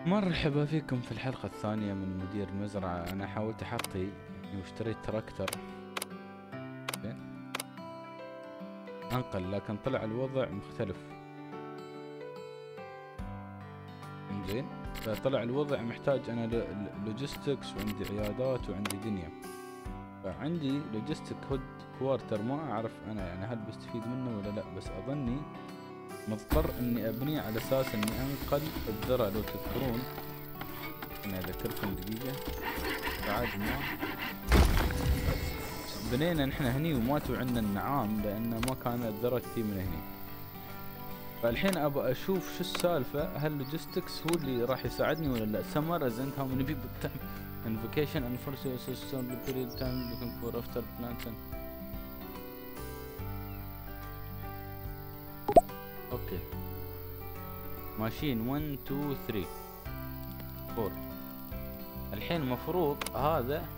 مرحبا فيكم في الحلقة الثانية من مدير المزرعة. أنا حاولت أحطي يعني واشتريت تراكتر زين أنقل، لكن طلع الوضع مختلف. زين فطلع الوضع محتاج أنا لوجيستكس، وعندي عيادات وعندي دنيا. فعندي لوجيستيك هود كوارتر، ما أعرف أنا يعني هل بستفيد منه ولا لا، بس أظني مضطر إني أبنيه على أساس إني أنقل الذرة. لو تذكرون أنا أذكركم دقيقة، بعد ما بنينا نحن هني وماتوا عنا النعام لأن ما كان الذرة تجي من هني. فالحين أبغى أشوف شو السالفة، هل لوجيستكس هو اللي راح يساعدني ولا لا. سمر as in how many people time in vacation and for the period time looking for after planting. اوكي ماشيين 1 2 3 4. الحين المفروض هذا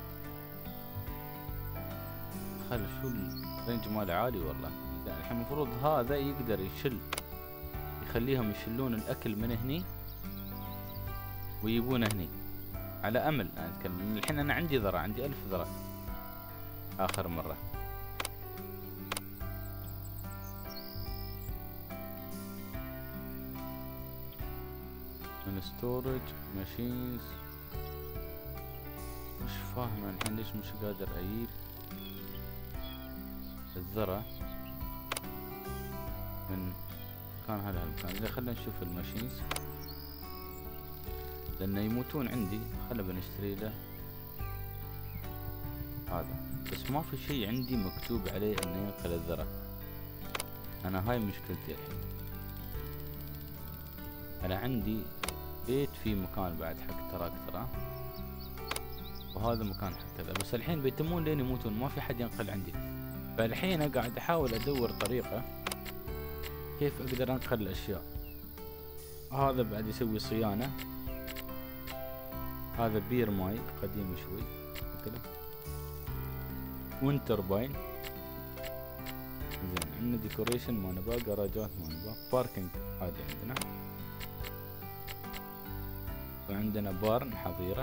خل شو الرينج ماله عالي والله. الحين المفروض هذا يقدر يخليهم يشلون الاكل من هني ويجيبونه هني، على امل انا اتكلم. الحين انا عندي ذرة، عندي 1000 ذرة اخر مرة. من ستورج ماشينز، مش فاهم الحين ليش مش قادر اجيب الذرة من كان هذا المكان. اذا خلينا نشوف الماشينز لانه يموتون عندي. خلنا بنشتري له هذا، بس ما في شيء عندي مكتوب عليه انه ينقل الذرة. انا هاي مشكلتي الحين. انا عندي بيت في مكان بعد حق تراكترة، وهذا مكان حق كذا، بس الحين بيتمون لين يموتون، ما في حد ينقل عندي. فالحين قاعد احاول ادور طريقة كيف اقدر انقل الاشياء. هذا بعد يسوي صيانة، هذا بير ماي قديم شوي كذا، وين ترباين. زين عندنا ديكوريشن ما نبغى، جراجات ما نبغى، باركينج هذا عندنا، وعندنا بارن حظيرة،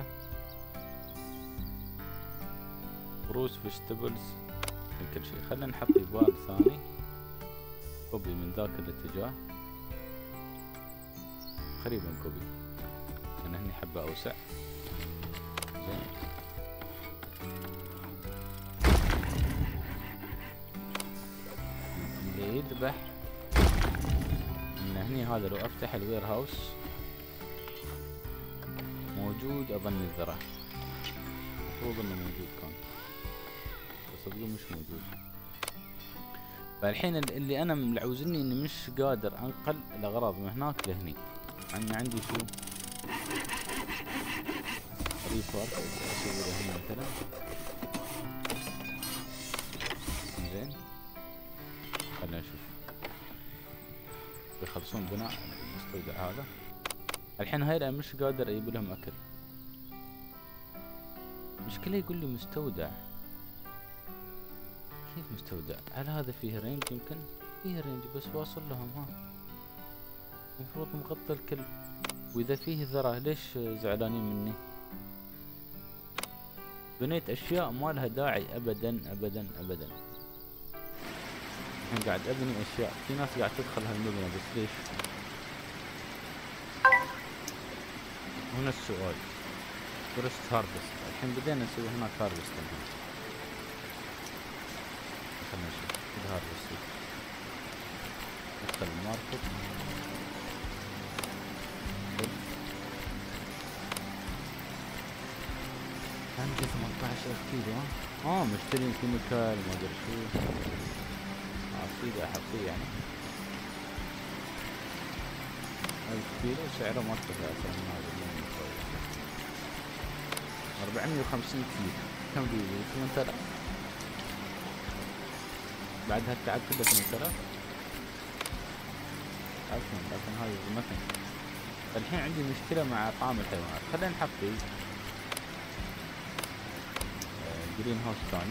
بروس فيجيتابلز، كل شيء. خلينا نحط بار ثاني كوبي من ذاك الاتجاه، تقريبا كوبي لأن هني حبة أوسع. زين اللي يذبح ان هني هذا لو افتح الوير هاوس موجود، اظن الذرة المفروض انه موجود كان، بس اظن مش موجود. فالحين اللي انا ملعوزني اني مش قادر انقل الاغراض من هناك لهني. عندي شو ريبارك اسوي له هنا مثلا. زين خلينا نشوف يخلصون بناء المستودع هذا. الحين هاي انا مش قادر اجيب لهم اكل. مشكلة يقول لي مستودع، كيف مستودع؟ هل هذا فيه رينج؟ يمكن فيه رينج بس واصل لهم. ها المفروض مغطى الكل، واذا فيه ذرة ليش زعلانين مني؟ بنيت اشياء ما لها داعي ابدا ابدا ابدا. الحين قاعد ابني اشياء، في ناس قاعد تدخل هالمبنى، بس ليش؟ هنا السؤال. فورست هارفست، الحين بدينا نسوي هناك هارفست. خلنا نشوف الهارفست. ندخل الماركت، عندي 18,000 كيلو. مشتري كيميكال ما ادري شو، عصيدة حقيقية يعني. 1000 كيلو سعره مرتفع أكثر من هذا اللي متوقع. 450 كيلو كم بيجي؟ 8000 بعد هالتعب كله. 8000 عفوا، لكن هذا المكن. الحين عندي مشكلة مع طعام الحيوانات. خلينا نحط جرين هاوس ثاني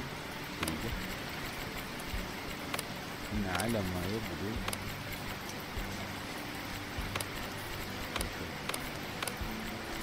إن على ما يبدو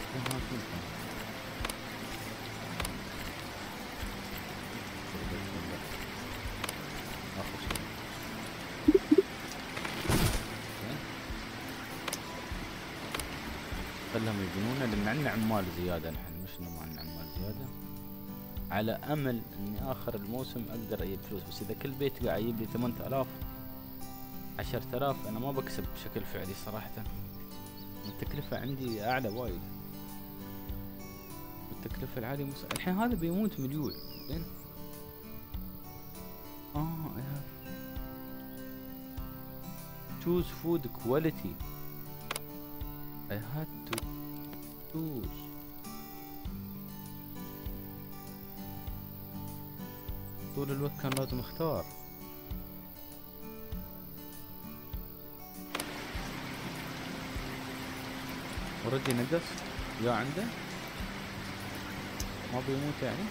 خلهم يبنونه لان عندنا عمال زيادة، نحن مش انه ما عندنا عمال زيادة، على امل اني اخر الموسم اقدر اجيب فلوس. بس اذا كل بيت قاعد يجيب لي 8000 10000 انا ما بكسب بشكل فعلي صراحة. التكلفة عندي اعلى وايد، التكلفة العالية الحين هذا بيموت مليون. زين I have choose food quality. I had to choose. طول الوقت كان لازم اختار. اوريدي نقص يا عنده ما بيموت يعني.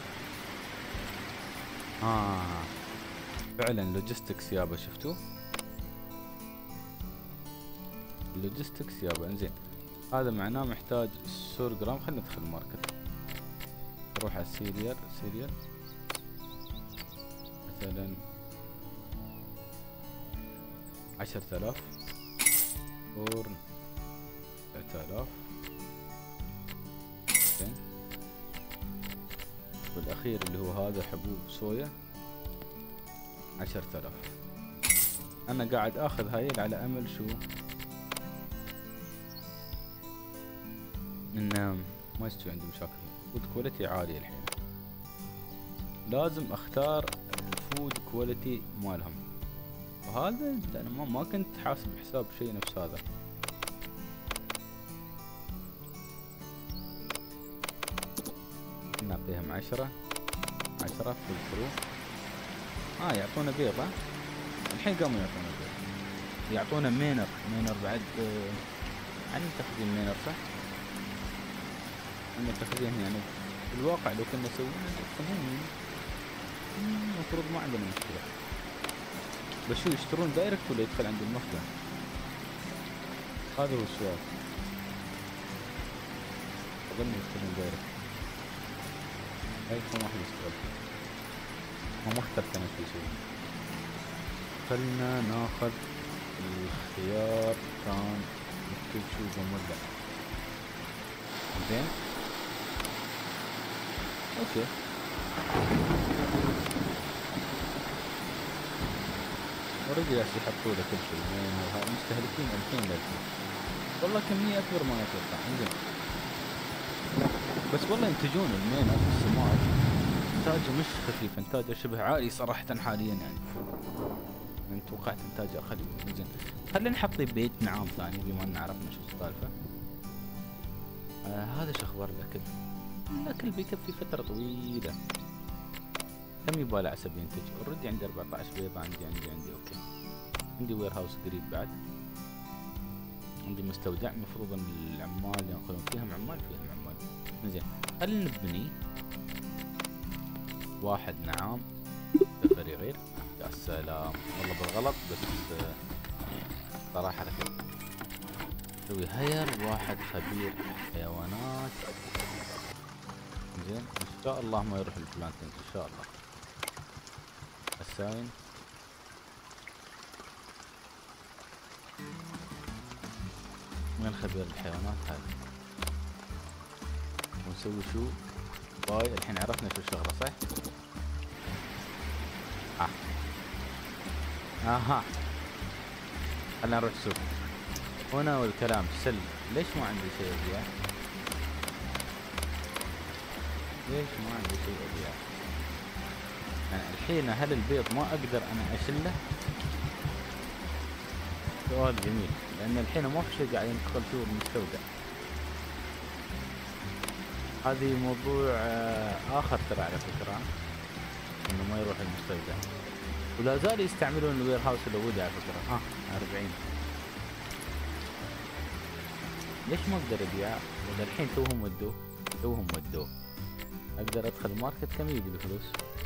فعلا لوجيستكس يابا، شفتوا اللوجيستكس يابا. انزين هذا معناه محتاج سورجرام. خلينا ندخل الماركت، نروح على السيريال مثلا 10000 فرن 9000. زين والاخير اللي هو هذا حبوب صويا 10000. انا قاعد اخذ هاي على امل شو انه ما يستوي عندي مشاكل. فود كواليتي عالية الحين، لازم اختار الفود كواليتي مالهم، وهذا انا ما كنت حاسب حساب شيء نفس هذا. نعطيهم 10 فول ثرو. يعطونا بيضة الحين، قاموا يعطونا بيض، يعطونا مينر بعد. عن تخزين مينر صح؟ عن التخزين يعني في الواقع لو كنا سوينا تخزين المفروض ما عندنا مشكلة. بس شو يشترون دايركت ولا يدخل عند المخزن؟ هذا هو السؤال. أظن يشترون دايركت. هاي ما واحد يشتغل ما اخترت انا شو يسوي. خلنا ناخذ الخيار كان مكتوب شو بمولع. زين اوكي اوريدي جالس يحطوا له كل شيء. مستهلكين 2000 ل 2000 والله كمية اكبر ما اتوقع. انزين بس والله ينتجون المينة في السماء، انتاجه مش خفيف، انتاجه شبه عالي صراحة حاليا يعني. من توقعت انتاجه اقل. زين خلينا نحط بيت نعام ثاني بما ان عرفنا شو السالفة. هذا شو اخبار الاكل بيكفي فترة طويلة. كم يبالي عسب ينتج؟ اوريدي عندي 14 بيضة. عندي اوكي. عندي وير هاوس قريب بعد. عندي مستودع المفروض ان العمال ينقلون فيهم عمال. زين خلينا نبني واحد نعام دغري غير. يا سلام والله بالغلط بس صراحة ركب. نسوي هير واحد خبير حيوانات. زين ان شاء الله ما يروح البلانتنج ان شاء الله. الساين وين خبير الحيوانات هذا؟ ونسوي شو باي. الحين عرفنا شو الشغلة صح؟ خلنا نروح سوق هنا والكلام سل. ليش ما عندي شيء ابيع؟ يعني الحين هل البيض ما اقدر انا اشله؟ سؤال جميل لان الحين ما في شيء قاعد ينتقل فيه المستودع. هذه موضوع اخر ترى على فكرة انه ما يروح المستودع. ولا زال يستعملون الوير هاوس الأولي على فكرة. 40. ليش ما اقدر ابيع؟ ولا الحين توهم ودوه. اقدر ادخل الماركت كم يجي الفلوس؟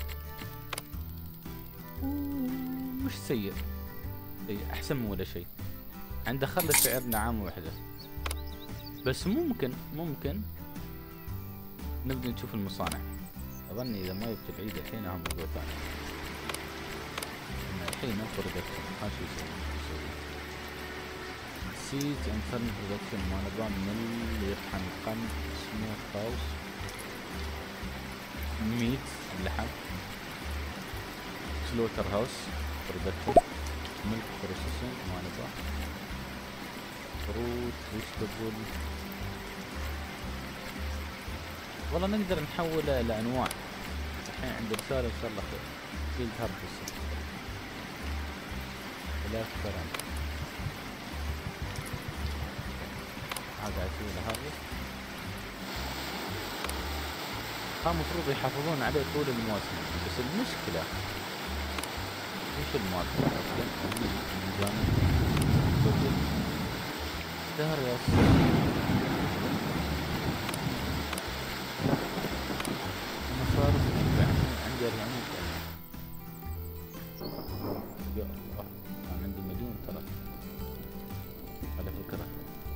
مش سيء احسن من ولا شيء. عنده خلى سعر نعامة واحدة. بس ممكن نبدأ نشوف المصانع. اظن اذا ما جبت العيد الحين هم موضوع ثاني. الحين نفرض ها شو يسوي سيز انترن برودكشن، ما نبغى من يطحن قمح سموث هاوس ميت اللحم، سلوتر هاوس برودكشن، ملك بروسيسنج ما نبغى، فروت فيجيتابل. والله نقدر نحوله لانواع. الحين عند رسالة ان شاء الله خير. فيلد هارفست لا كرم هذا اسوي له هارفست. المفروض يحافظون عليه طول الموسم، بس المشكلة وش الموسم اصلا؟ الميزان شهر يا مصارف عندي 400,000. يا الله أنا عندي مليون ترى على فكرة.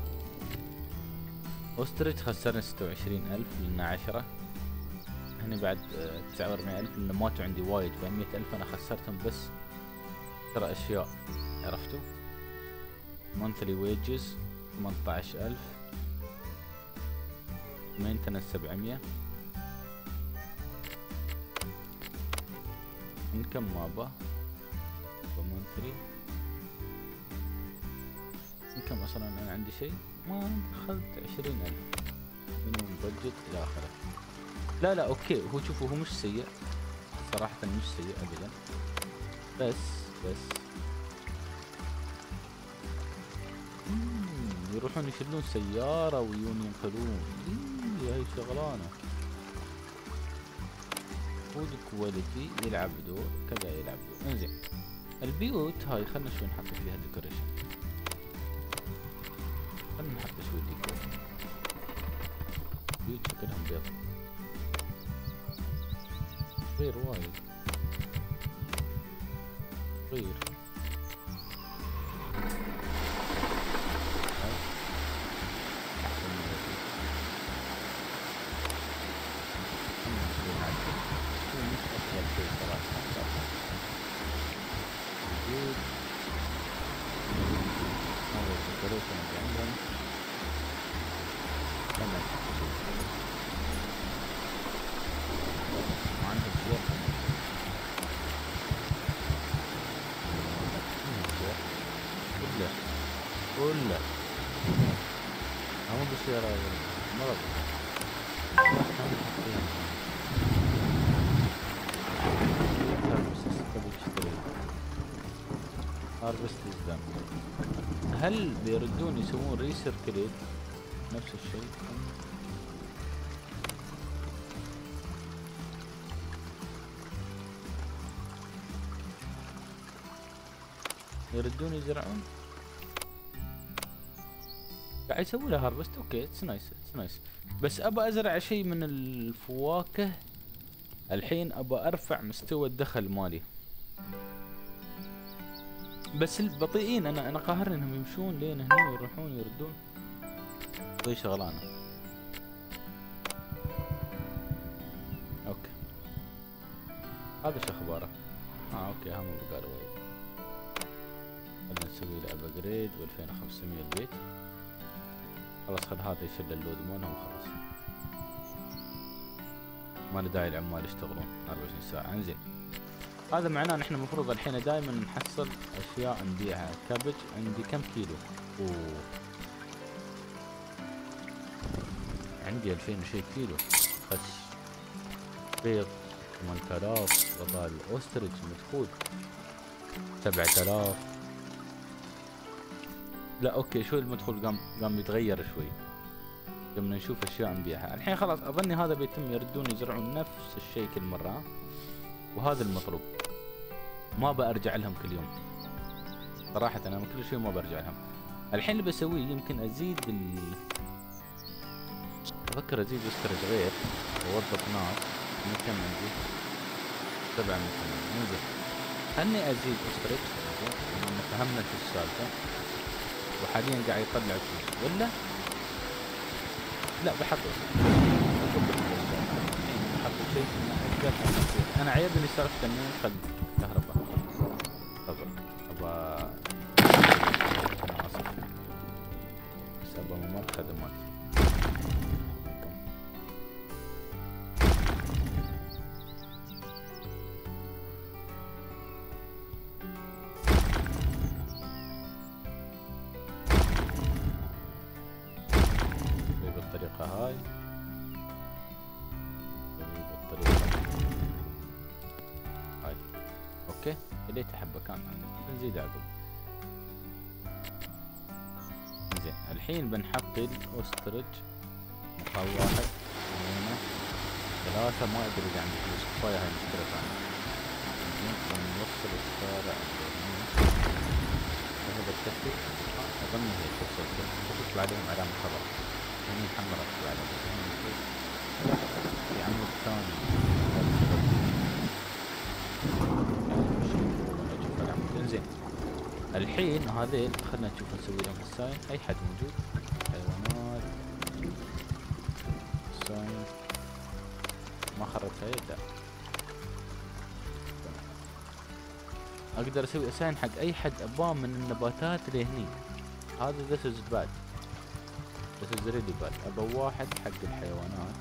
أوستريج خسرني 26,000 لأنه 10. هني بعد 49,000 لأنه ماتوا عندي وايد، ف 100,000 أنا خسرتهم بس ترى أشياء. عرفتوا؟ monthly wages 18,000، maintenance 700، income ما با monthly income أصلا أنا عندي شيء ما دخلت 20,000 منهم بادجت إلى آخره. لا أوكي، هو شوفوا هو مش سيء صراحة، مش سيء أبدا، بس يروحون يشيلون سيارة ويجون ينقلون. هاي شغلانة. فود كواليتي يلعب دور كذا يلعب دور. انزين البيوت هاي خلنا شوي نحط فيها ديكوريشن. خلنا نحط شوي ديكور. بيوت شكلهم بيض غير وايد غير. كله هم بسيارة مرض. هارفست ازدان. هل بيردون يسوون ريسيركليت نفس الشيء؟ يردون يزرعون؟ قاعد يسوي له هارفست. اوكي اتس نايس بس ابى ازرع شيء من الفواكه الحين، ابى ارفع مستوى الدخل مالي. بس البطيئين انا قاهرني انهم يمشون لين هنا ويروحون يردون. طيب شغلانه. اوكي هذا شو اخباره؟ اوكي هم قالوا وايد. خلنا نسوي له ابجريد و2500 البيت. خلاص خل هذا يشيل اللود مالهم وخلاص، ما له داعي العمال يشتغلون 24 ساعة. انزين هذا معناه ان احنا المفروض الحين دائما نحصل اشياء نبيعها. كابج عندي كم كيلو؟ عندي 2000 وشي كيلو. خس بيض 8000. والله الاوستريج مدخول 7000. لا اوكي شوي المدخول قام يتغير شوي لما نشوف اشياء نبيعها. الحين خلاص اظني هذا بيتم يردون يزرعون نفس الشيء كل مرة، وهذا المطلوب. ما بارجع لهم كل يوم صراحة، انا كل شيء ما برجع لهم. الحين اللي بسويه يمكن ازيد افكر ازيد استرج غير واوظف ناس. كم عندي 7 انزين خلني ازيد استرج لان فهمنا شو السالفة، وحاليا قاعد يطلع فلوس ولا لا بحط بحط شيء اقدر أسوي. انا عيبني سالفة اني انقل كهرباء. صبر ابى انا اسف بس ابى ممر خدمات. بالطريقة هاي هاي اوكي. اللي تحبه كان نزيد عقب. زين الحين بنحط الاوسترج مقال واحد هنا 3 ما ادري اذا عندي فلوس كفايه هاي مشكلة ثانية. زين بنوصل الشارع هذا التكتيك اظن هي تطلع عليهم علامة خضراء هني حمراء تطلع عليهم بس هني في عمود ثاني زين. الحين هذيل خلنا نشوف نسوي لهم الساين. اي حد موجود حيوانات الساين ما خربت هاي لا اقدر اسوي اساين حق اي حد اباه من النباتات اللي هني. هذا this is bad this is really bad. ابى واحد حق الحيوانات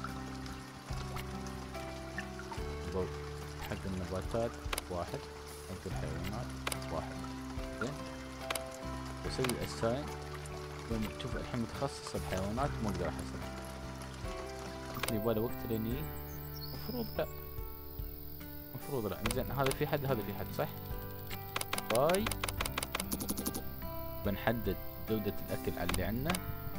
حق النباتات واحد حق الحيوانات واحد. زين بسوي اساين. شوف الحين متخصص الحيوانات ما اقدر احصل يمكن يبغى وقت لين مفروض لا زين. هذا في حد هذا في حد صح. باي بنحدد جودة الاكل على اللي عنا.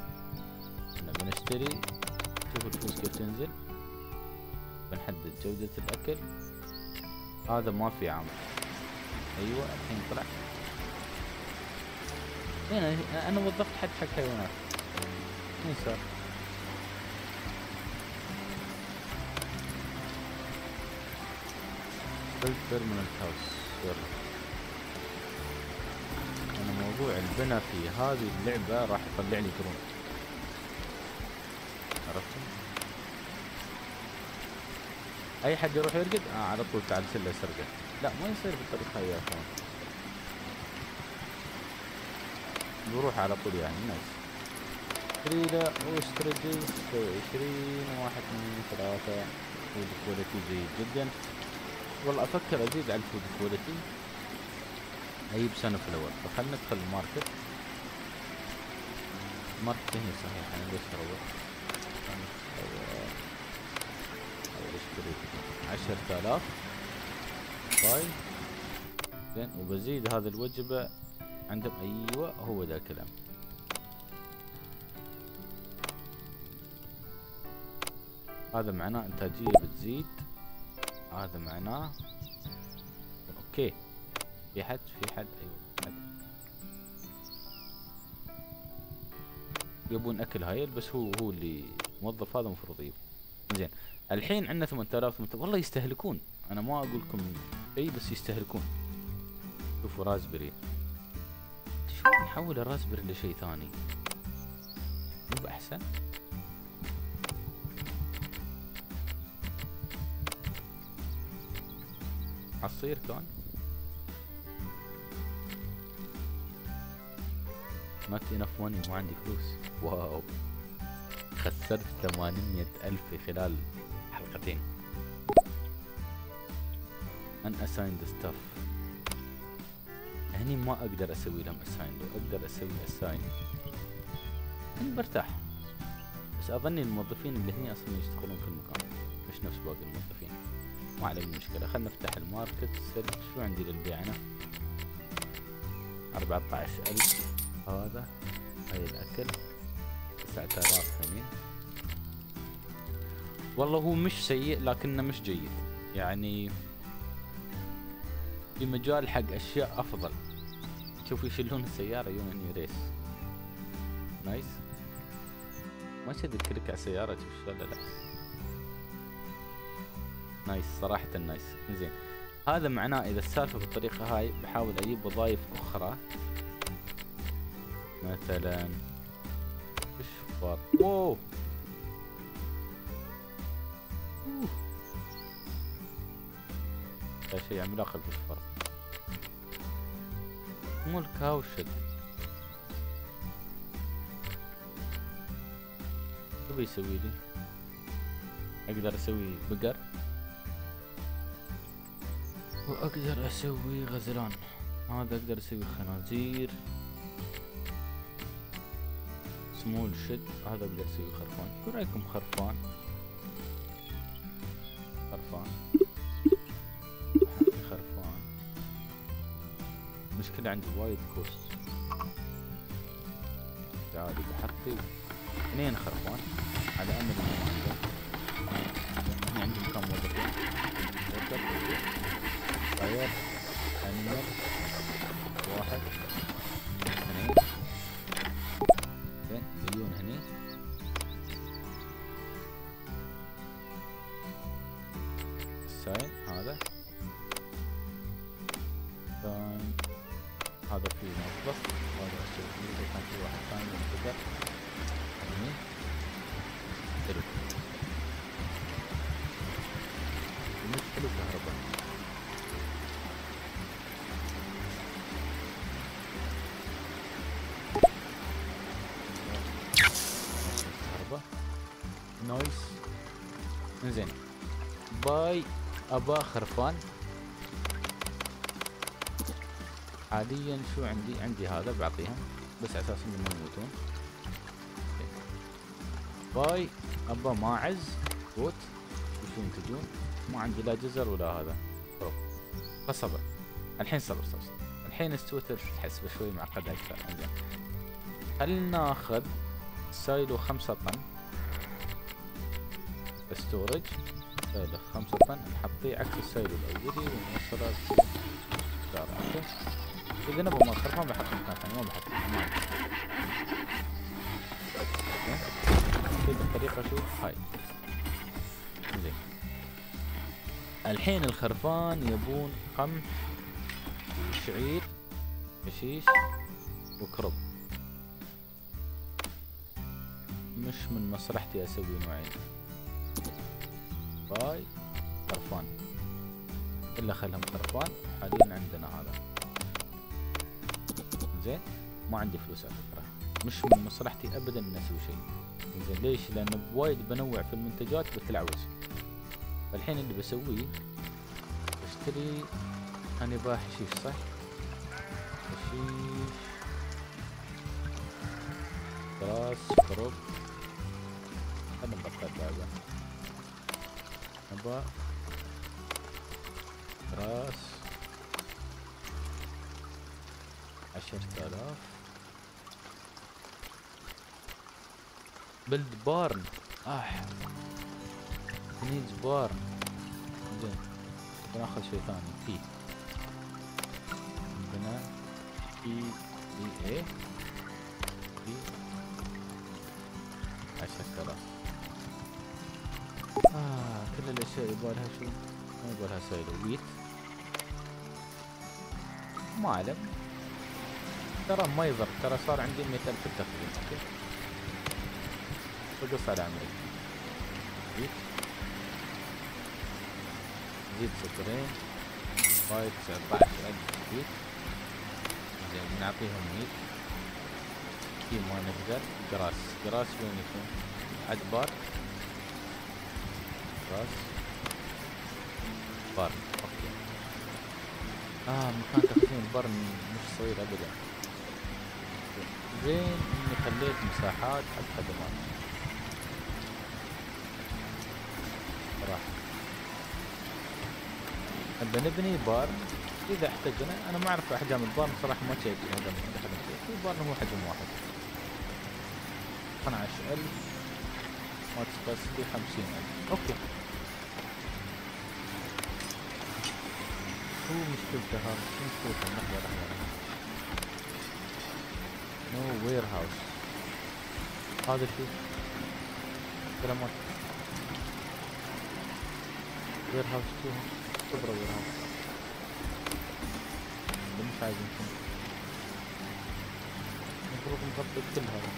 بنشتري شوف الفلوس كيف تنزل. بنحدد جودة الاكل. هذا ما في عامل. ايوه الحين طلع. هنا انا وظفت حد حق حيوانات. وين صار؟ بالبرمننت هاوس. يلا انا موضوع البناء في هذه اللعبة راح يطلع لي قرون. عرفتم؟ اي حد يروح يرقد على طول تعال سله سرقه. لا ما يصير بالطريقة هاي يا اخوان. بروح على طول يعني نايس. اشتري له اوسترجز 20 1 2 3 فود كواليتي جيد جدا. والله افكر ازيد على الفود كواليتي. اجيب سنة في الاول فخلنا ندخل الماركت. الماركت هنا صحيح انا ليش اروح؟ اشتري 10,000 طيب زين. وبزيد هذا الوجبة عندهم ايوه هو ذا الكلام. هذا معناه انتاجية بتزيد. هذا معناه اوكي. في حد ايوه حد يبون اكل هايل بس هو اللي موظف هذا مفروض يجيب. زين الحين عندنا 8000 والله يستهلكون. انا ما اقول لكم شيء بس يستهلكون. شوفوا رازبري شو نحول الرازبري لشيء ثاني مو احسن. عصير كان not enough money. ما عندي فلوس. واو خسرت 800,000 في خلال حلقتين. unassigned stuff هني ما اقدر اسوي لهم assign. لو اقدر اسوي assign هني برتاح. بس اظني الموظفين اللي هني اصلا يشتغلون في المكان مش نفس باقي الموظفين. ما عليه مشكلة. خلنا نفتح الماركت. شو عندي للبيع انا؟ 14,000 هذا. هاي الاكل 9,000 هني. والله هو مش سيء لكنه مش جيد يعني. في مجال حق اشياء افضل. شوفوا يشيلون السيارة يوم اني ريس. نايس. ما شد كليك على السيارة شوف شلون. لا نايس صراحة نايس. زين هذا معناه اذا السالفة بالطريقة هاي بحاول اجيب وظائف اخرى. مثلا ايش فار. اوه هذا شيء عملاق في الفرق. مو الكاو شد. شو بيسوي لي؟ اقدر اسوي بقر واقدر اسوي غزلان. هذا اقدر اسوي خنازير. سمول شد. هذا اقدر اسوي خرفان. شو رايكم خرفان؟ خرفان خرفان. مشكلة عندي وايد كوست. تعالي بحطي 2 خرفان على امل انه ما عنده. هنا عندي مكان موظفين. طيب انيمال 1 2 زين مليون هني. الساين هذا ساين. هذا فيه موظف. هذا اسوي اذا كان في واحد ثاني ينتظر هني. حلو. مش حلو كهرباء. كهرباء نايس. انزين باي. ابا خرفان. حاليا شو عندي هذا بعطيهم بس على اساس انهم ما يموتون. باي. ابا ماعز بوت. وشو ينتجون؟ ما عندي لا جزر ولا هذا. فصبر الحين. صبر. الحين استوت الحسبة شوي معقدة اكثر. انزين خلينا ناخذ سايلو 5 طن ستورج. سايلو 5 طن نحطيه عكس السايلو الاولي ونوصله دار. اوكي اذا نبغى ما خرفان بحط مكان ثاني ما بحط مكان. بالطريقة شو هاي. زين الحين الخرفان يبون قمح وشعير حشيش وكرب. مش من مصلحتي اسوي نوعين. باي خرفان الا خلهم خرفان. حاليا عندنا هذا. زين ما عندي فلوس على فكرة. مش من مصلحتي ابدا ان اسوي شيء. زين ليش؟ لانه بوايد بنوع في المنتجات بتلعوز. فالحين اللي بسويه اشتري. انا باع حشيش صح؟ حشيش راس كروب. خلنا نبطل بعده. نبا راس 10,000. بلد بارن. نيدز بارن. زين بناخذ شيء ثاني. في عندنا اي في 10,000. كل الاشياء يبالها شو؟ ما يبالها سايلو. ويت ما علم. ترى ما يضر. ترى صار عندي 100,000 التقريبا. اوكي بقص على عمري. ويت زيد صفرين. باي 19,000 ويت. زين بنعطيهم ويت. في ما نقدر. جراس وين يكون؟ عدبار راس بارن. اوكي مكان تخزين البرن مش صغير ابدا. زين اني خليت مساحات حق خدمات صراحة. نبى نبني بار اذا احتاجنا. انا ما اعرف احجام البارن صراحة. ما شايف هذا في بارن هو حجم واحد 12,000 ماتش كاسكي 50,000. اوكي شو مشكلتها؟ شو مشكلتها؟ لحظة نو وير هاوس. هذا شو؟ كلامات وير هاوس. شو كبره وير هاوس؟ مش عايزين شنو؟ المفروض نغطي كل هذا.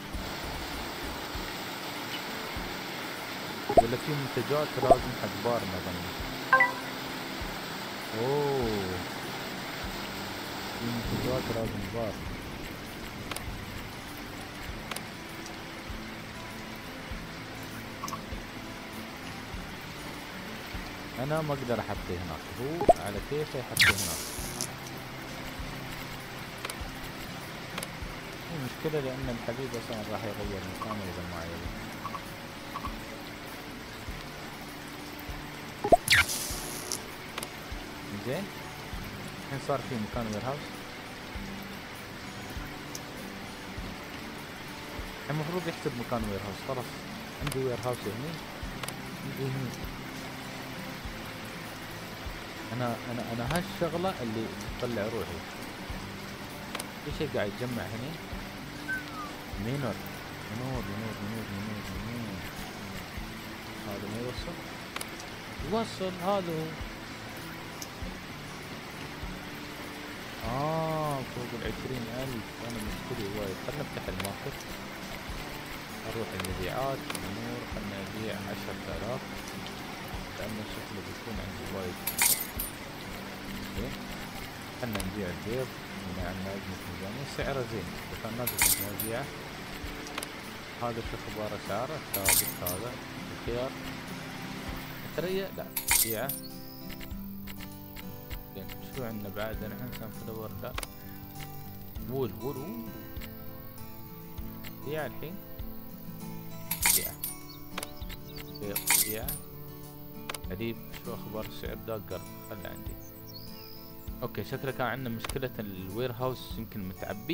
ولا في منتجات لازم حق بارنا ظني. اوه في منتجات راجل بار. انا ما اقدر احطيه هناك، هو على كيفه يحطيه هناك. المشكلة لان الحبيب اصلا راح يغير مكانه اذا ما يبي. زين الحين صار في مكان وير هاوس. المفروض يحسب مكان وير هاوس. خلاص عندي وير هاوس هني، عندي هني. انا هالشغلة اللي تطلع روحي. في شيء قاعد يتجمع هني. منور منور منور منور منور منور. هذا ما يوصل. يوصل هذا هو. فوق 20,000. انا مشتري وايد. خلنا نفتح الماركت. اروح المبيعات منور. خلنا ابيع 10,000 لانه شكله بيكون عندي وايد. زين خلنا نبيع البيض من عندنا أزمة ميزانية. سعره زين إذا كان نازل في المبيعة. هذا شو اخباره سعره ثابت. هذا الخيار الثريا لا بيعه. زين شو عندنا بعد؟ نحن سان فلاور لا. وول بيعه الحين. بيعه بيعه. حليب شو اخبار السعر؟ داقر خلي عندي. اوكي شكله كان عندنا مشكلة الوير هاوس يمكن متعبي،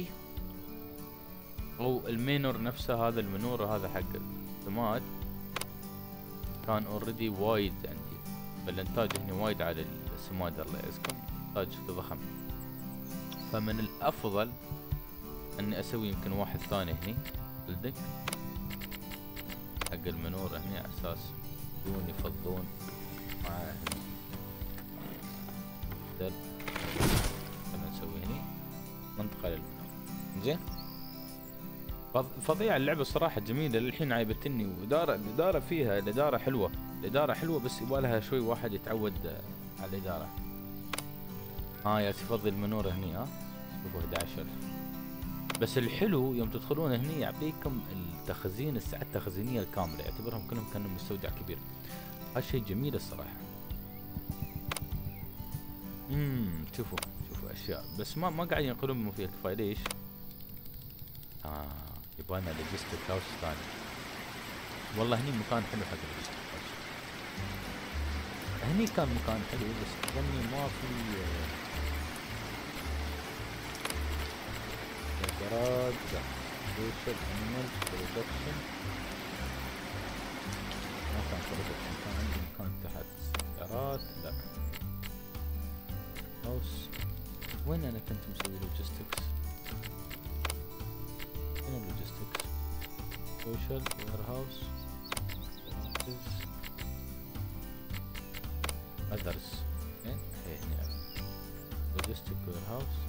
او المينور نفسه. هذا المنور وهذا حق السماد كان اوريدي وايد عندي، فالانتاج هنا وايد على السماد الله يعزكم، انتاج ضخم. فمن الافضل اني اسوي يمكن واحد ثاني هني لدك حق المنور هني على اساس يجون يفضون معاه هني. خلنا نسوي هني منطقة للمنور. زين فظيعة اللعبة صراحة جميلة. للحين عايبتني، وإدارة فيها الإدارة حلوة. الإدارة حلوة بس يبالها شوي واحد يتعود على الإدارة. يا تفضل المنور هني. شوفوا 11,000. بس الحلو يوم تدخلون هني يعطيكم التخزين، الساعة التخزينية الكاملة، يعتبرهم كلهم كانوا مستودع كبير. هالشي جميل الصراحة. شوفوا اشياء بس ما قاعد ينقلون بما فيها الكفاية. ليش؟ يبغالنا لوجيستيك هاوس ثاني. والله هني مكان حلو حق اللوجيستيك هاوس. هني كان مكان حلو بس اظني ما في جراج. لا سوشيال انيمال برودكشن. ما كان برودكشن، كان عندي مكان تحت سيارات. لا هاوس. وين انا كنت مسوي لوجيستكس؟ هنا لوجيستكس سوشيال وير هاوس ادرس. هنا لوجيستيك وير هاوس.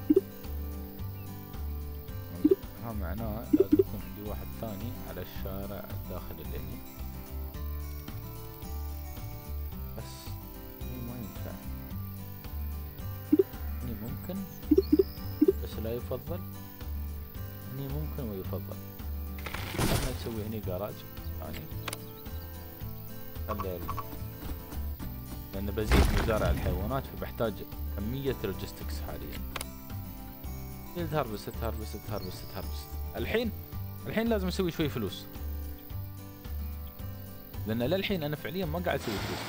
ها معناه لازم يكون عندي واحد ثاني على الشارع الداخلي اللي هني. بس هني ما ينفع. هني ممكن بس لا يفضل. هني ممكن ويفضل. خلنا نسوي هني جراج ثاني. لأن بزيد مزارع الحيوانات فبحتاج كمية لوجيستكس حاليا. يلد هاربست. الحين لازم اسوي شوي فلوس، لأن للحين أنا فعليا ما قاعد اسوي فلوس.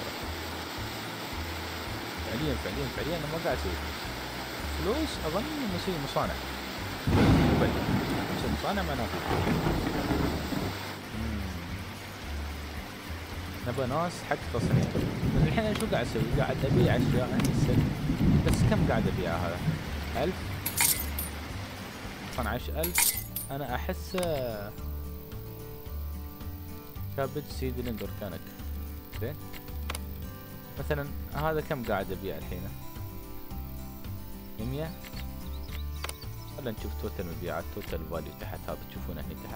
فعليا أنا ما قاعد اسوي فلوس. أظن إني اسوي مصانع. مصانع منافذ. نبى ناس حق تصنيع. الحين انا شو قاعد اسوي؟ قاعد ابيع اشياء عندي السلم. بس كم قاعد ابيعها هذا؟ 1000 12,000. انا احس كابج سيدلينج اورجانيك. زين مثلا هذا كم قاعد ابيع الحين؟ 100. خلنا نشوف توتال مبيعات، توتال فاليو تحت. هذا تشوفونه هني تحت.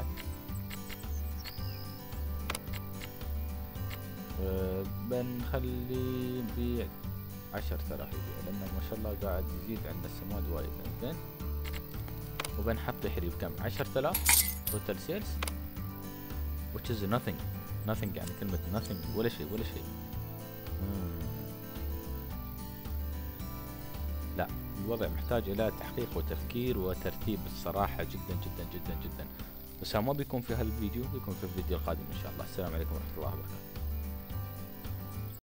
بنخلي نبيع 10,000 يبيع، لأنه ما شاء الله قاعد يزيد عند السماد وايد. زين، وبنحط يحري بكم؟ 10,000 توتال سيلز which is nothing يعني كلمة nothing ولا شيء ولا شيء. لا، الوضع محتاج إلى تحقيق وتفكير وترتيب الصراحة، جدا جدا جدا جدا. بس ما بيكون في هالفيديو، بيكون في الفيديو القادم إن شاء الله. السلام عليكم ورحمة الله وبركاته.